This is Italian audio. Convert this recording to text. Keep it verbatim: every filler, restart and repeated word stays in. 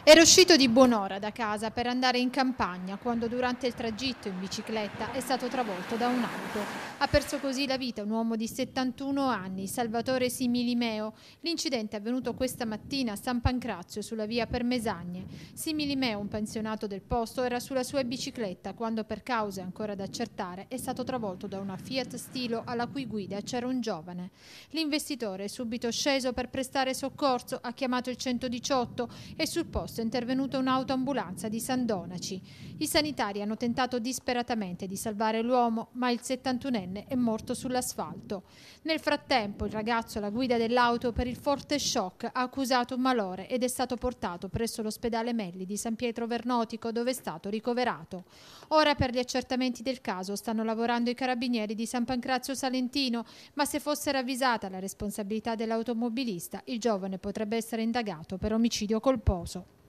Era uscito di buon'ora da casa per andare in campagna quando durante il tragitto in bicicletta è stato travolto da un'auto. Ha perso così la vita un uomo di settantuno anni, Salvatore Similimeo. L'incidente è avvenuto questa mattina a San Pancrazio sulla via Permesagne. Similimeo, un pensionato del posto, era sulla sua bicicletta quando, per cause ancora da accertare, è stato travolto da una Fiat Stilo alla cui guida c'era un giovane. L'investitore è subito sceso per prestare soccorso, ha chiamato il centodiciotto e sul posto è intervenuta un'autoambulanza di San Donaci. I sanitari hanno tentato disperatamente di salvare l'uomo, ma il settantunenne è morto sull'asfalto. Nel frattempo il ragazzo alla guida dell'auto per il forte shock ha accusato un malore ed è stato portato presso l'ospedale Melli di San Pietro Vernotico, dove è stato ricoverato. Ora per gli accertamenti del caso stanno lavorando i carabinieri di San Pancrazio Salentino, ma se fosse ravvisata la responsabilità dell'automobilista, il giovane potrebbe essere indagato per omicidio colposo.